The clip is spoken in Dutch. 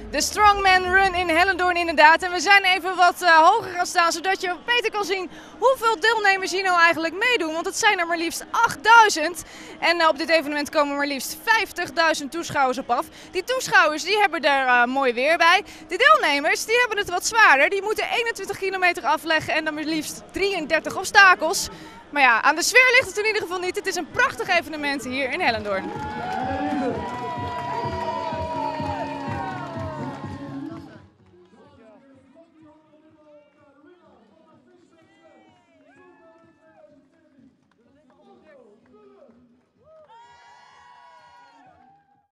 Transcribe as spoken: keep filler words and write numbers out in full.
De Strongman Run in Hellendoorn inderdaad. En we zijn even wat uh, hoger gaan staan, zodat je beter kan zien hoeveel deelnemers hier nou eigenlijk meedoen. Want het zijn er maar liefst achtduizend. En uh, op dit evenement komen maar liefst vijftigduizend toeschouwers op af. Die toeschouwers die hebben er uh, mooi weer bij. De deelnemers die hebben het wat zwaarder. Die moeten eenentwintig kilometer afleggen en dan maar liefst drieëndertig obstakels. Maar ja, aan de sfeer ligt het in ieder geval niet. Het is een prachtig evenement hier in Hellendoorn.